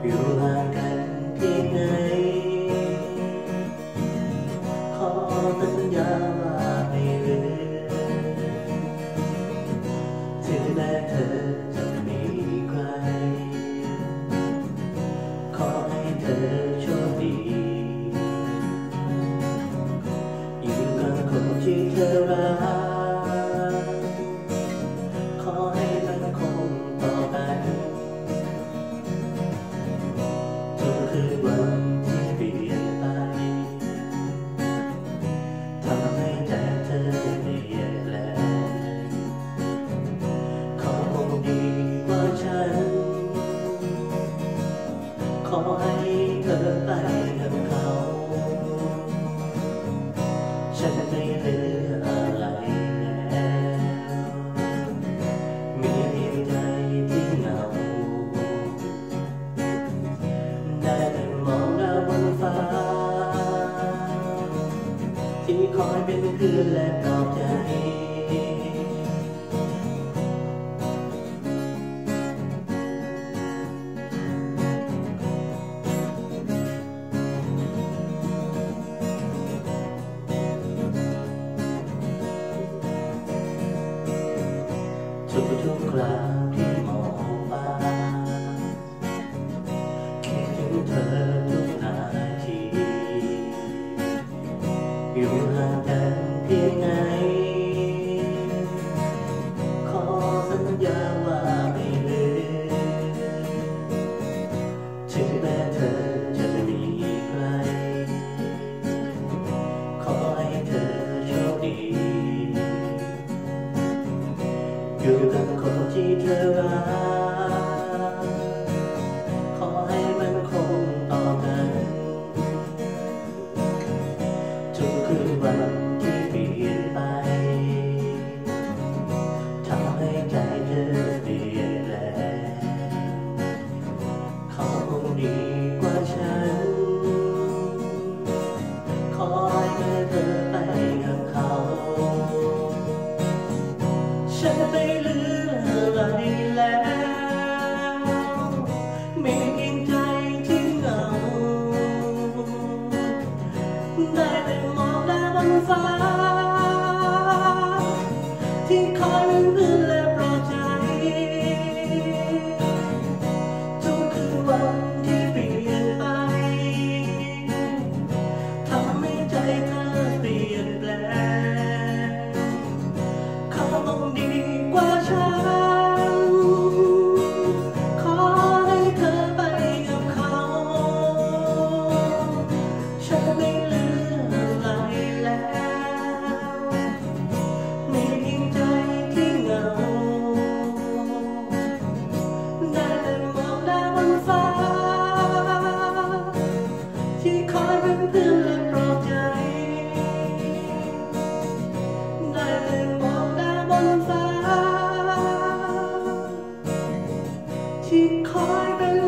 อยู่ห่างกันเพียงไหนขอสัญญาว่าไม่ลืมถึงแม้เธอจะมีใครขอให้เธอโชคดีอยู่กับคนที่เธอรักขอให้มันคงต่อกันทุกคืนวันที่เปลี่ยนไปทำให้ใจเธอเปลี่ยนแปลงเขาคงดีกว่าฉันขอให้เธอไปกับเขาฉันไม่เหลืออะไรแล้วมีเพียงใจที่เหงาได้แต่มองดาวบนฟ้าที่คอยเป็นเพื่อนและปลอบใจทุกครั้งที่มองฟ้าคิดถึงเธอทุกนาทีอยู่ห่างกันเพียงไหนขอสัญญาว่าไม่ลืมถึงแม้เธอจะมีใครขอให้เธอโชคดีอยู่กับคนที่เธอรักขอให้มันคงต่อกันทุกคืนวันที่เปลี่ยนไปทำให้ใจเธอเปลี่ยนแปลงเขาคงดีกว่าฉันขอให้เธอไปกับเขาฉันไม่เหลืออะไรแล้วมีเพียงใจที่เหงาได้แต่มองดาวบนฟ้าที่คอยเป็นเพื่อนและปลอบใจทุกคืนวันที่เปลี่ยนไปทำให้ใจเธอเปลี่ยนแปลงเขาคงดีกว่าฉันขอให้เธอไปกับเขาฉันไม่เหลืออะไรแล้วมีเพียงใจที่เหงาได้แต่มองดาวบนฟ้าที่คอยเป็นเพื่อนและปลอบใจได้แต่มองดาวบนฟ้าที่คอยเป็น